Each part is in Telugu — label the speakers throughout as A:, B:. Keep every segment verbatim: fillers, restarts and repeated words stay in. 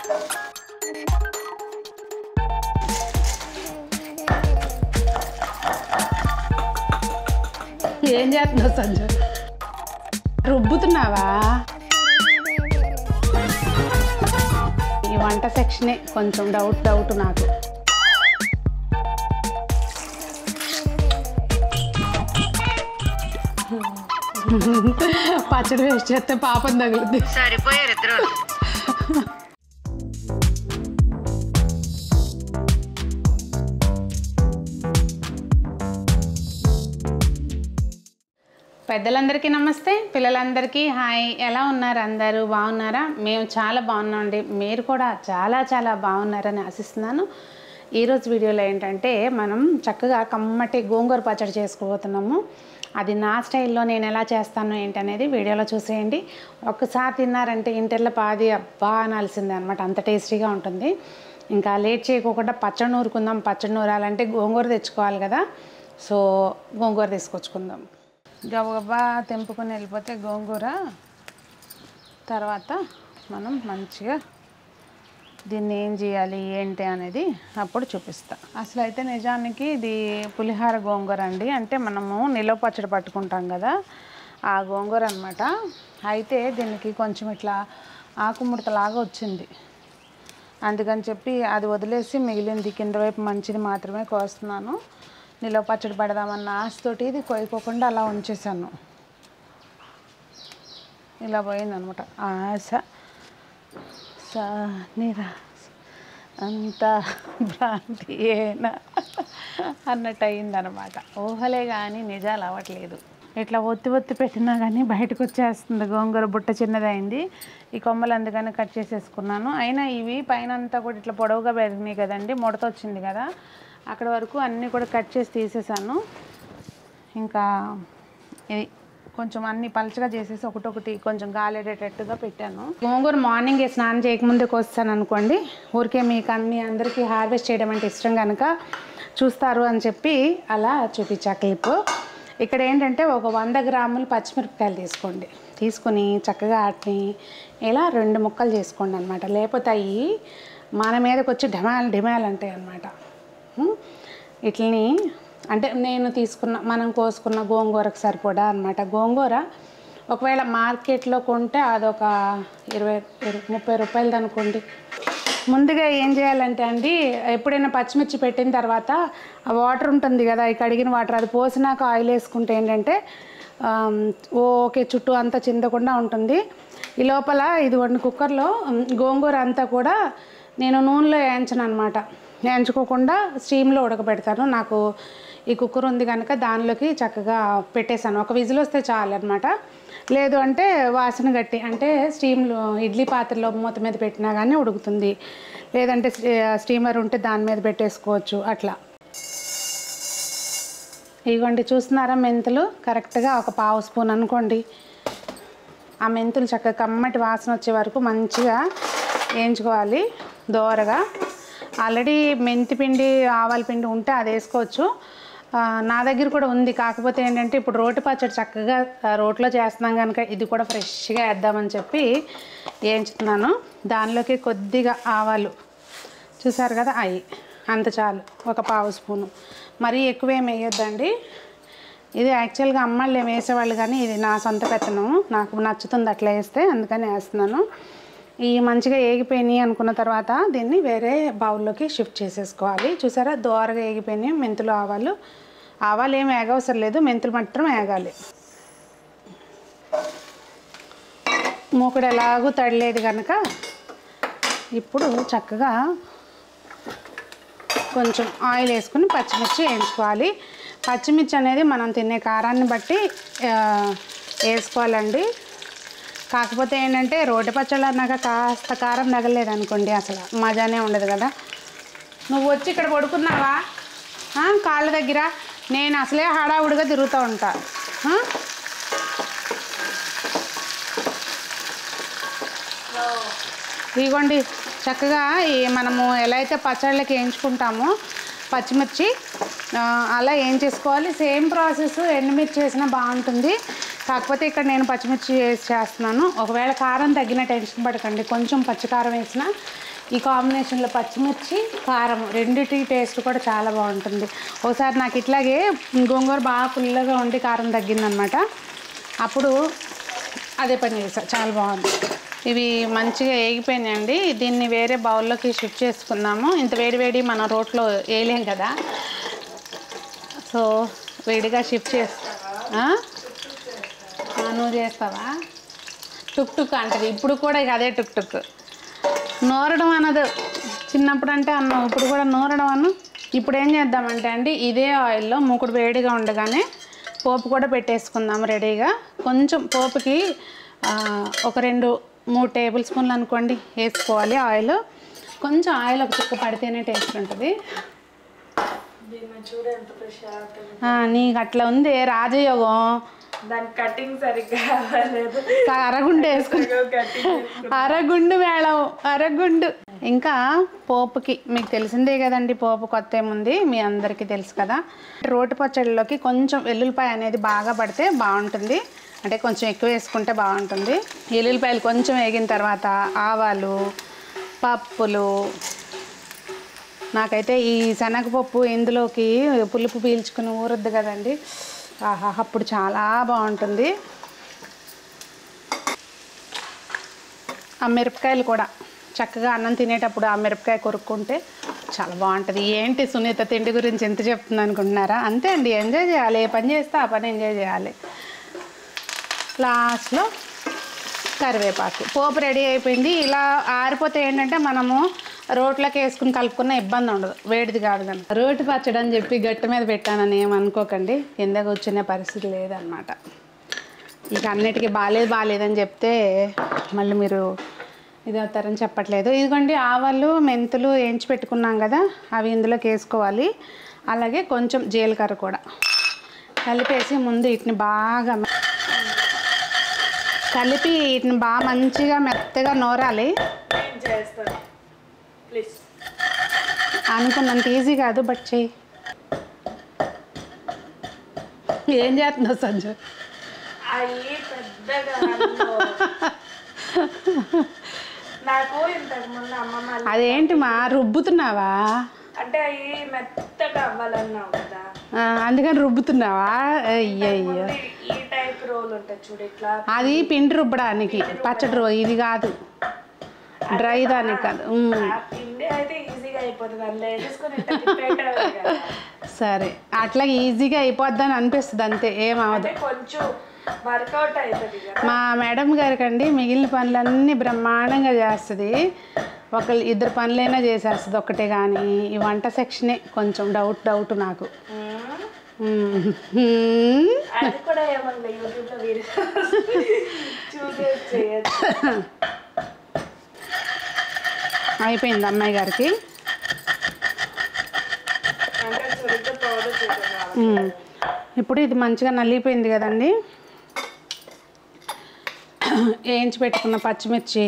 A: ఏం చేస్తున్నావు సంజు? రుబ్బుతున్నావా? ఈ వంట సెక్షనే కొంచెం డౌట్ డౌట్ నాకు. పచ్చడి వేస్ట్ చేస్తే పాపం తగులుద్ది.
B: సరిపోయారు ఇద్దరు.
A: పెద్దలందరికీ నమస్తే, పిల్లలందరికీ హాయ్. ఎలా ఉన్నారు? అందరూ బాగున్నారా? మేము చాలా బాగున్నామండి. మీరు కూడా చాలా చాలా బాగున్నారని ఆశిస్తున్నాను. ఈరోజు వీడియోలో ఏంటంటే మనం చక్కగా కమ్మటి గోంగూర పచ్చడి చేసుకోబోతున్నాము. అది నా స్టైల్లో నేను ఎలా చేస్తాను ఏంటనేది వీడియోలో చూసేయండి. ఒక్కసారి తిన్నారంటే ఇంటర్లో పాది అబ్బా అనాల్సిందే అనమాట, అంత టేస్టీగా ఉంటుంది. ఇంకా లేట్ చేయకోకుండా పచ్చడి నూరుకుందాం. పచ్చడి నూరాలంటే గోంగూర తెచ్చుకోవాలి కదా, సో గోంగూర తీసుకొచ్చుకుందాం. గబగబా తెంపుకొని వెళ్ళిపోతే గోంగూర తర్వాత మనం మంచిగా దీన్ని ఏం చేయాలి ఏంటి అనేది అప్పుడు చూపిస్తా. అసలు అయితే నిజానికి ఇది పులిహార గోంగూర అండి, అంటే మనము నిలవ పచ్చడి పట్టుకుంటాం కదా ఆ గోంగూర అనమాట. అయితే దీనికి కొంచెం ఇట్లా ఆకుముడతలాగా వచ్చింది, అందుకని చెప్పి అది వదిలేసి మిగిలింది కింద వైపు మంచిది మాత్రమే కోస్తున్నాను. నిలవ పచ్చడి పెడదామన్న ఆశతోటి ఇది కోయకోకుండా అలా ఉంచేసాను. ఇలా పోయిందనమాట ఆశ సా నిరా అంత భ్రాంతి ఏనా అన్నట్టు అయిందనమాట. ఊహలే కానీ నిజాలు అవ్వట్లేదు. ఇట్లా ఒత్తి ఒత్తి పెట్టినా కానీ బయటకు వచ్చేస్తుంది. గోంగూర బుట్ట చిన్నదైంది, ఈ కొమ్మలు అందుకని కట్ చేసేసుకున్నాను. అయినా ఇవి పైన అంతా కూడా ఇట్లా పొడవుగా పెరిగినాయి కదండి, ముడత వచ్చింది కదా, అక్కడ వరకు అన్నీ కూడా కట్ చేసి తీసేసాను. ఇంకా ఇది కొంచెం అన్నీ పలచగా చేసేసి ఒకటొకటి కొంచెం గాలేటట్టుగా పెట్టాను. గోంగూర మార్నింగ్ స్నానం చేయకముందే కోస్తాను అనుకోండి, ఊరికే మీకు అన్ని అందరికీ హార్వెస్ట్ చేయడం అంటే ఇష్టం కనుక చూస్తారు అని చెప్పి అలా చూపించా క్లిప్. ఇక్కడ ఏంటంటే ఒక వంద గ్రాములు పచ్చిమిరపకాయలు తీసుకోండి. తీసుకొని చక్కగా వాటిని ఇలా రెండు ముక్కలు చేసుకోండి అనమాట, లేకపోతే అవి మన మీదకి వచ్చి డిమాల్ డిమాల్ అంటాయి అన్నమాట. ఇట్లని అంటే నేను తీసుకున్న మనం కోసుకున్న గోంగూరకు సరిపడా అనమాట. గోంగూర ఒకవేళ మార్కెట్లో కొంటే అదొక ఇరవై ముప్పై రూపాయలది అనుకోండి. ముందుగా ఏం చేయాలంటే అండి, ఎప్పుడైనా పచ్చిమిర్చి పెట్టిన తర్వాత ఆ వాటర్ ఉంటుంది కదా, ఈ కడిగిన వాటర్ అది పోసినాక ఆయిల్ వేసుకుంటే ఏంటంటే ఓకే చుట్టూ అంతా చిందకుండా ఉంటుంది. ఈ లోపల ఇది వండి కుక్కర్లో గోంగూర అంతా కూడా నేను నూనెలో వేయించను అనమాట, వేయించుకోకుండా స్టీమ్లో ఉడకబెడతాను. నాకు ఈ కుక్కర్ ఉంది కనుక దానిలోకి చక్కగా పెట్టేశాను. ఒక విజిల్ వస్తే చాలు అనమాట. లేదు అంటే వాసన గట్టి అంటే స్టీమ్లో ఇడ్లీ పాత్రలో మూత మీద పెట్టినా కానీ ఉడుకుతుంది, లేదంటే స్టీమర్ ఉంటే దాని మీద పెట్టేసుకోవచ్చు అట్లా. ఇదిగోండి చూస్తున్నారా, మెంతులు కరెక్ట్గా ఒక పావు స్పూన్ అనుకోండి. ఆ మెంతులు చక్కగా కమ్మటి వాసన వచ్చే వరకు మంచిగా వేయించుకోవాలి దోరగా. ఆల్రెడీ మెంతి పిండి ఆవాల పిండి ఉంటే అది వేసుకోవచ్చు, నా దగ్గర కూడా ఉంది. కాకపోతే ఏంటంటే ఇప్పుడు రోటి పచ్చడి చక్కగా రోట్లో చేస్తున్నాం కనుక ఇది కూడా ఫ్రెష్గా వేద్దామని చెప్పి వేయించుతున్నాను. దానిలోకి కొద్దిగా ఆవాలు చూసారు కదా, అవి అంత చాలు, ఒక పావు స్పూను, మరీ ఎక్కువేం వేయొద్దండి. ఇది యాక్చువల్గా అమ్మాళ్ళు ఏం వేసేవాళ్ళు కానీ ఇది నా సొంత పెత్తనం, నాకు నచ్చుతుంది అట్లా వేస్తే, అందుకని వేస్తున్నాను. ఈ మంచిగా ఏగిపోయినాయి అనుకున్న తర్వాత దీన్ని వేరే బౌల్లోకి షిఫ్ట్ చేసేసుకోవాలి. చూసారా దోరగా ఏగిపోయినాయి మెంతులు ఆవాలు. ఆవాలు ఏమి ఏగవసరం లేదు, మెంతులు మాత్రం ఏగాలి. మూకుడు ఎలాగూ తడలేదు కనుక ఇప్పుడు చక్కగా కొంచెం ఆయిల్ వేసుకుని పచ్చిమిర్చి వేయించుకోవాలి. పచ్చిమిర్చి అనేది మనం తినే కారాన్ని బట్టి వేసుకోవాలండి. కాకపోతే ఏంటంటే రోటి పచ్చళ్ళు అన్నాక కాస్త కారం తగలేదు అనుకోండి అసలు మజానే ఉండదు కదా. నువ్వు వచ్చి ఇక్కడ పడుకున్నావా కాళ్ళ దగ్గర? నేను అసలే హడావుడిగా తిరుగుతూ ఉంటా. ఇదిగోండి చక్కగా ఈ మనము ఎలా అయితే పచ్చళ్ళకి వేయించుకుంటామో పచ్చిమిర్చి అలా ఏం చేసుకోవాలి. సేమ్ ప్రాసెస్ ఎండుమిర్చి వేసినా బాగుంటుంది, కాకపోతే ఇక్కడ నేను పచ్చిమిర్చి వేసి చేస్తున్నాను. ఒకవేళ కారం తగ్గిన టెన్షన్ పడకండి, కొంచెం పచ్చికారం వేసిన ఈ కాంబినేషన్లో పచ్చిమిర్చి కారం రెండిటి టేస్ట్ కూడా చాలా బాగుంటుంది. ఒకసారి నాకు ఇట్లాగే గోంగూర బాగా పుల్లగా ఉండి కారం తగ్గిందనమాట, అప్పుడు అదే పని చేశాను, చాలా బాగుంది. ఇవి మంచిగా వేగిపోయినాయండి. దీన్ని వేరే బౌల్లోకి షిఫ్ట్ చేసుకుందాము. ఇంత వేడి వేడి మనం రోట్లో వేయలేం కదా, సో వేడిగా షిఫ్ట్ చేస్తా. నువ్వు చేస్తావా? టుక్ టుక్ అంటది ఇప్పుడు కూడా, ఇక అదే టుక్ టుక్. నూరడం అన్నది చిన్నప్పుడు అంటే అన్నం, ఇప్పుడు కూడా నూరడం అన్నం. ఇప్పుడు ఏం చేద్దామంటే అండి, ఇదే ఆయిల్లో మూకుడు వేడిగా ఉండగానే పోపు కూడా పెట్టేసుకుందాం రెడీగా. కొంచెం పోపుకి ఒక రెండు మూడు టేబుల్ స్పూన్లు అనుకోండి వేసుకోవాలి ఆయిల్. కొంచెం ఆయిల్ ఒక చుక్క పడితేనే టేస్ట్ ఉంటుంది. నీకు అట్లా ఉంది రాజయోగం.
B: దాని కటింగ్ సరిగ్గా అవ్వలేదు,
A: అరగుండు వేసుకుని అరగుండు మేళం అరగుండు. ఇంకా పోపుకి మీకు తెలిసిందే కదండి, పోపు కొత్త ఏముంది మీ అందరికీ తెలుసు కదా. రోటి పచ్చడిలోకి కొంచెం వెల్లుల్లిపాయ అనేది బాగా పడితే బాగుంటుంది, అంటే కొంచెం ఎక్కువ వేసుకుంటే బాగుంటుంది. వెల్లుల్లిపాయలు కొంచెం వేగిన తర్వాత ఆవాలు, పప్పులు. నాకైతే ఈ శనగపప్పు ఇందులోకి పులుపు పీల్చుకుని ఊరొద్దు కదండి, ఆహా అప్పుడు చాలా బాగుంటుంది. ఆ మిరపకాయలు కూడా చక్కగా అన్నం తినేటప్పుడు ఆ మిరపకాయ కొరుక్కుంటే చాలా బాగుంటుంది. ఏంటి సునీత తిండి గురించి ఎంత చెప్తుంది అనుకుంటున్నారా? అంతే అండి, ఎంజాయ్ చేయాలి. ఏ పని చేస్తే ఆ పని ఎంజాయ్ చేయాలి. లాస్ట్లో కరివేపాకు. పోపు రెడీ అయిపోయింది. ఇలా ఆరిపోతే ఏంటంటే మనము రోట్లోకి వేసుకుని కలుపుకున్న ఇబ్బంది ఉండదు, వేడిది కాదు. కానీ రోటి పచ్చడి అని చెప్పి గట్టి మీద పెట్టానని ఏమనుకోకండి, కింద కూర్చునే పరిస్థితి లేదనమాట. ఇక అన్నిటికీ బాగాలేదు బాగాలేదని చెప్తే మళ్ళీ మీరు ఇది అవుతారని చెప్పట్లేదు. ఇదిగోండి ఆవాలు మెంతులు వేయించి పెట్టుకున్నాం కదా, అవి ఇందులోకి వేసుకోవాలి. అలాగే కొంచెం జీలకర్ర కూడా కలిపేసి ముందు వీటిని బాగా కలిపి వీటిని బాగా మంచిగా మెత్తగా నూరాలి. అనుకున్నంత ఈజీ కాదు, బట్ చెయ్యి. ఏం చేస్తున్నావు సంజు?
B: నాకు ఇంతకు ముందు అమ్మమ్మ
A: అదేంటి మా రుబ్బుతున్నావా?
B: అంటే అవి మెత్తగా అవ్వాలన్నావు కదా,
A: అందుకని రుబ్బుతున్నావా? అయ్యయ్యో,
B: ఈ టైప్ రోల్ ఉంటుంది చూడు ఇట్లా,
A: అది పిండి రుబ్బడానికి పచ్చడి రో, ఇది కాదు డ్రై దానికి కాదు. సరే అట్లా ఈజీగా అయిపోద్దని అనిపిస్తుంది అంతే, ఏమవదు. మా మేడం గారికి అండి మిగిలిన పనులన్నీ బ్రహ్మాండంగా చేస్తుంది, ఒకళ్ళు ఇద్దరు పనులైనా చేసేస్తుంది ఒక్కటే. కానీ ఈ వంట సెక్షనే కొంచెం డౌట్ డౌట్ నాకు. అయిపోయింది అమ్మాయి గారికి. ఇప్పుడు ఇది మంచిగా నలిగిపోయింది కదండి. వేయించి పెట్టుకున్న పచ్చిమిర్చి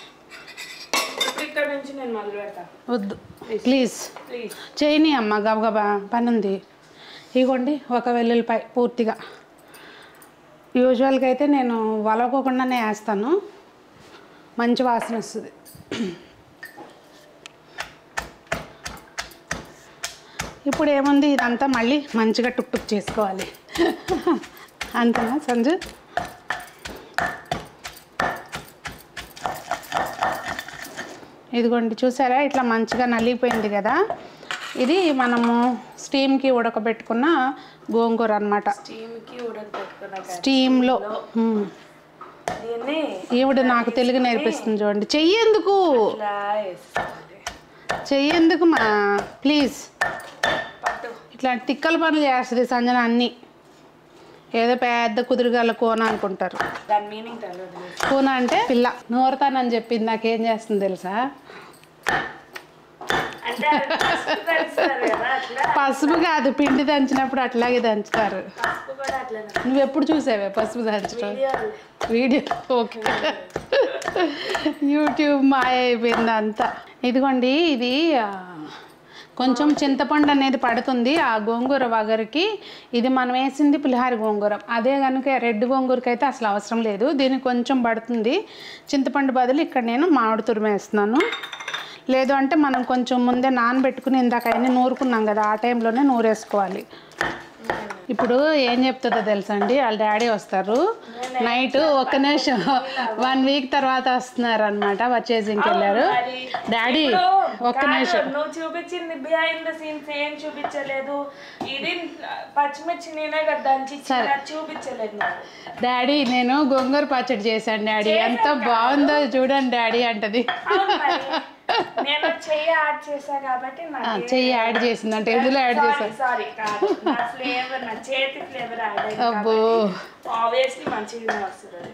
A: వద్దు ప్లీజ్ చేయని అమ్మ, గబగబా పని ఉంది. ఇగోండి ఒక వెల్లుల్లిపాయ పూర్తిగా. యూజువల్గా అయితే నేను వలవకోకుండానే వేస్తాను, మంచి వాసన వస్తుంది. ఇప్పుడు ఏముంది, ఇదంతా మళ్ళీ మంచిగా టుక్ టుక్ చేసుకోవాలి. అంతేనా సంజు? ఇదిగోండి చూసారా, ఇట్లా మంచిగా నలిగిపోయింది కదా. ఇది మనము స్టీమ్కి ఉడకబెట్టుకున్న గోంగూర అనమాట. స్టీమ్లో ఈవిడ నాకు తెలుగు నేర్పిస్తుంది చూడండి. చెయ్యేందుకు చెయ్యేందుకు మా ప్లీజ్, ఇట్లాంటి తిక్కల పనులు చేస్తుంది సంజన అన్నీ. ఏదో పెద్ద కుదురుగల కోన అనుకుంటారు. కూన అంటే పిల్ల. నూరతానని చెప్పింది, నాకేం చేస్తుంది తెలుసా? పసుపు కాదు, పిండి దంచినప్పుడు అట్లాగే దంచుతారు. నువ్వెప్పుడు చూసావే పసుపు దంచడం? వీడియో. ఓకే, యూట్యూబ్ మాయ అయిపోయింది అంతా. ఇదిగోండి ఇది కొంచెం చింతపండు అనేది పడుతుంది ఆ గోంగూర వగరికి. ఇది మనం వేసింది పులిహార గోంగూర, అదే కనుక రెడ్ గోంగూరకి అయితే అసలు అవసరం లేదు, దీనికి కొంచెం పడుతుంది చింతపండు బదులు. ఇక్కడ నేను మామిడి తురుము వేస్తున్నాను. లేదు అంటే మనం కొంచెం ముందే నానబెట్టుకుని ఇందాక అన్నీ నూరుకున్నాం కదా, ఆ టైంలోనే నూరేసుకోవాలి. ఇప్పుడు ఏం చెప్తుందో తెలుసా అండి, వాళ్ళ డాడీ వస్తారు నైట్, ఒక్క నిమిషం వన్ వీక్ తర్వాత వస్తున్నారు అనమాట, పర్చేసింగ్కి వెళ్ళారు. డాడీ ఒక్క నిమిషం,
B: నువ్వు చూపించింది బిహైండ్ ద సీన్స్ ఏం చూపించలేదు, ఇది పచ్చిమిర్చి నేనే కదా చూపించలేదు.
A: డాడీ నేను గోంగూర పచ్చడి చేశాను డాడీ, ఎంత బాగుందో చూడండి డాడీ అంటది.
B: నేను చెయ్యి యాడ్ చేసా కాబట్టి
A: చెయ్యి యాడ్ చేసిందంటే ఎందులో యాడ్ చేసా,
B: సారీ కాదు, నా ఫ్లేవర్ నా చేతి ఫ్లేవర్ యాడ్ అయ్యింది.
A: అబ్బో
B: ఆబ్వియస్లీ మంచిగా వస్తుంది.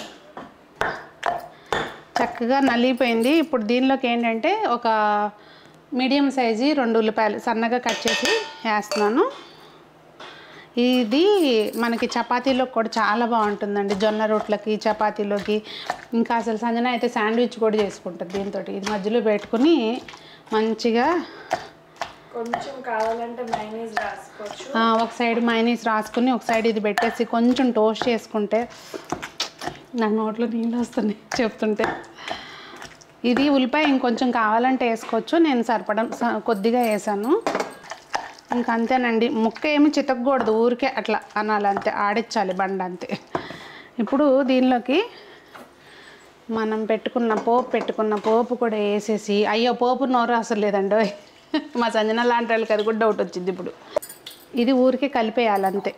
A: చక్కగా నలిగిపోయింది. ఇప్పుడు దీనిలోకి ఏంటంటే ఒక మీడియం సైజు రెండు ఉల్లిపాయలు సన్నగా కట్ చేసి వేస్తున్నాను. ఇది మనకి చపాతీలోకి కూడా చాలా బాగుంటుందండి, జొన్న రొట్లకి చపాతీలోకి. ఇంకా అసలు సంజన అయితే శాండ్విచ్ కూడా చేసుకుంటుంది దీంతో. ఇది మధ్యలో పెట్టుకుని మంచిగా
B: కొంచెం కావాలంటే మైనీస్ రాసుకోవచ్చు,
A: ఒక సైడ్ మైనీస్ రాసుకుని ఒక సైడ్ ఇది పెట్టేసి కొంచెం టోస్ట్ చేసుకుంటే నాకు నోట్లో నీళ్ళు వస్తున్నాయి చెప్తుంటే. ఇది ఉల్లిపాయ ఇంకొంచెం కావాలంటే వేసుకోవచ్చు, నేను సరిపడం కొద్దిగా వేసాను. ఇంకా అంతేనండి, ముక్క ఏమి చితకూడదు, ఊరికే అట్లా అనాలి అంతే, ఆడించాలి బండ అంతే. ఇప్పుడు దీనిలోకి మనం పెట్టుకున్న పోపు పెట్టుకున్న పోపు కూడా వేసేసి, అయ్యో పోపు నోరు అసలు లేదండి మా సంజన లాంటి వాళ్ళకి అది కూడా డౌట్ వచ్చింది. ఇప్పుడు ఇది ఊరికే కలిపేయాలి అంతే.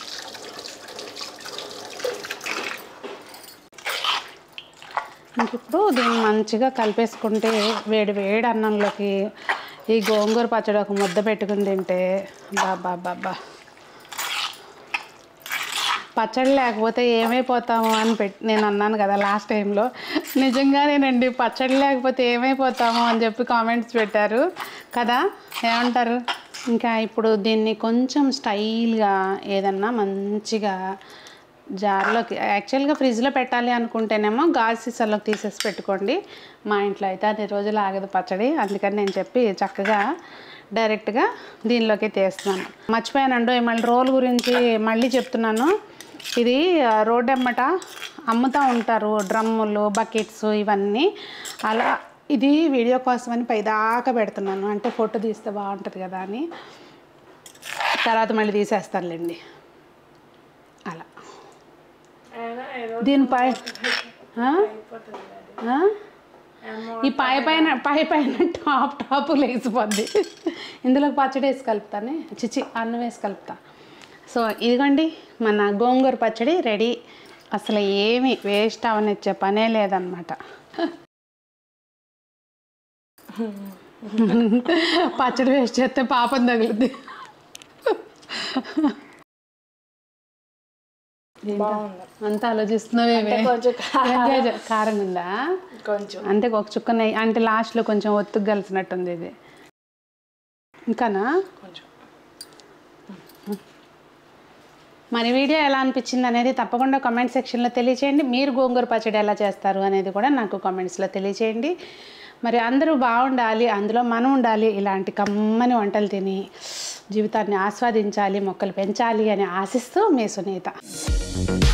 A: ఇంక ఇప్పుడు దీన్ని మంచిగా కలిపేసుకుంటే వేడి వేడి అన్నంలోకి ఈ గోంగూర పచ్చడి ఒక ముద్ద పెట్టుకుని తింటే బాబా బాబా. పచ్చడి లేకపోతే ఏమైపోతాము అని పెట్టి నేను అన్నాను కదా లాస్ట్ టైంలో, నిజంగానేనండి పచ్చడి లేకపోతే ఏమైపోతాము అని చెప్పి కామెంట్స్ పెట్టారు కదా, ఏమంటారు. ఇంకా ఇప్పుడు దీన్ని కొంచెం స్టైల్గా ఏదన్నా మంచిగా జార్లోకి, యాక్చువల్గా ఫ్రిడ్జ్లో పెట్టాలి అనుకుంటేనేమో గాజు సీసాలోకి తీసేసి పెట్టుకోండి. మా ఇంట్లో అయితే అన్ని రోజులు ఆగదు పచ్చడి, అందుకని నేను చెప్పి చక్కగా డైరెక్ట్గా దీనిలోకి తీస్తున్నాను. మర్చిపోయానండి మళ్ళీ రోల్ గురించి మళ్ళీ చెప్తున్నాను. ఇది రోడ్ అమ్మట అమ్ముతూ ఉంటారు, డ్రమ్ములు బకెట్స్ ఇవన్నీ. అలా ఇది వీడియో కోసం అని పైదాకా పెడుతున్నాను, అంటే ఫోటో తీస్తే బాగుంటుంది కదా అని. తర్వాత మళ్ళీ తీసేస్తానులేండి అలా. దీనిపై ఈ పై పైన పై పైన టాప్ టాప్ లేచిపోద్ది. ఇందులోకి పచ్చడి వేసి కలుపుతానే, చిచి అన్నం వేసి కలుపుతా. సో ఇదిగోండి మన గోంగూర పచ్చడి రెడీ. అసలు ఏమి వేస్ట్ అవనిచ్చే పనే లేదనమాట. పచ్చడి వేస్ట్ చేస్తే పాపం తగులుద్ది. అంత ఆలోచిస్తున్నావేమే, కారం ఉందా
B: కొంచెం,
A: అంటే ఒక చుక్క నెయ్యి అంటే లాస్ట్లో కొంచెం ఒత్తుకు కలిసినట్టుంది ఇది. ఇంకానా కొంచెం. మరి వీడియో ఎలా అనిపించింది అనేది తప్పకుండా కామెంట్ సెక్షన్లో తెలియచేయండి. మీరు గోంగూర పచ్చడి ఎలా చేస్తారు అనేది కూడా నాకు కామెంట్స్లో తెలియచేయండి. మరి అందరూ బాగుండాలి, అందులో మనం ఉండాలి, ఇలాంటి కమ్మని వంటలు తిని జీవితాన్ని ఆస్వాదించాలి, మొక్కలు పెంచాలి అని ఆశిస్తూ మీ సునీత.